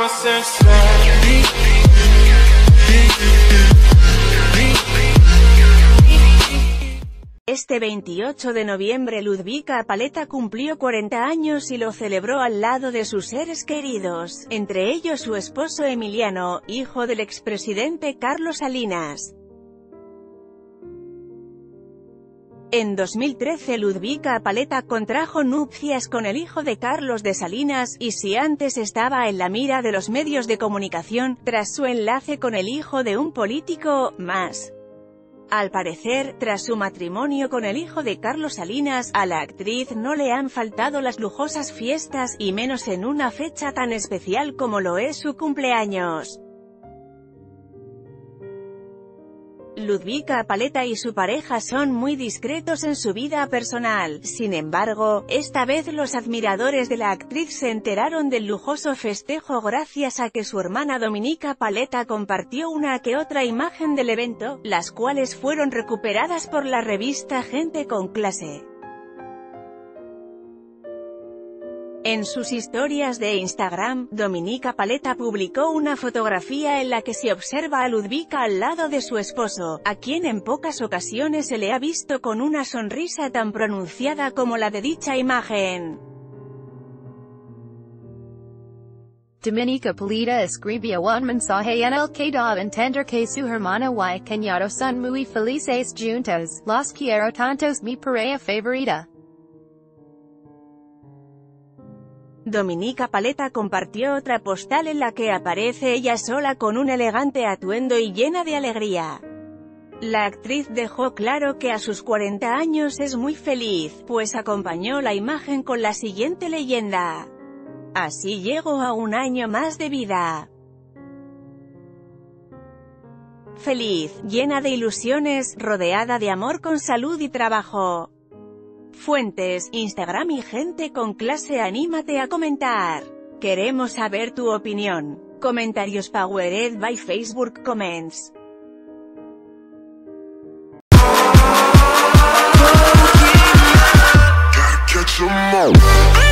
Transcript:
Este 28 de noviembre Ludwika Paleta cumplió 40 años y lo celebró al lado de sus seres queridos, entre ellos su esposo Emiliano, hijo del expresidente Carlos Salinas. En 2013 Ludwika Paleta contrajo nupcias con el hijo de Carlos de Salinas, y si antes estaba en la mira de los medios de comunicación, tras su enlace con el hijo de un político, más. Al parecer, tras su matrimonio con el hijo de Carlos Salinas, a la actriz no le han faltado las lujosas fiestas, y menos en una fecha tan especial como lo es su cumpleaños. Ludwika Paleta y su pareja son muy discretos en su vida personal, sin embargo, esta vez los admiradores de la actriz se enteraron del lujoso festejo gracias a que su hermana Dominika Paleta compartió una que otra imagen del evento, las cuales fueron recuperadas por la revista Gente con Clase. En sus historias de Instagram, Dominika Paleta publicó una fotografía en la que se observa a Ludwika al lado de su esposo, a quien en pocas ocasiones se le ha visto con una sonrisa tan pronunciada como la de dicha imagen. Dominika Paleta escribió un mensaje en el que da a entender que su hermana y cuñado son muy felices juntos, los quiero tantos, mi pareja favorita. Dominika Paleta compartió otra postal en la que aparece ella sola con un elegante atuendo y llena de alegría. La actriz dejó claro que a sus 40 años es muy feliz, pues acompañó la imagen con la siguiente leyenda: "Así llego a un año más de vida. Feliz, llena de ilusiones, rodeada de amor con salud y trabajo". Fuentes, Instagram y Gente con Clase. Anímate a comentar. Queremos saber tu opinión. Comentarios powered by Facebook Comments. Gotta catch 'em all.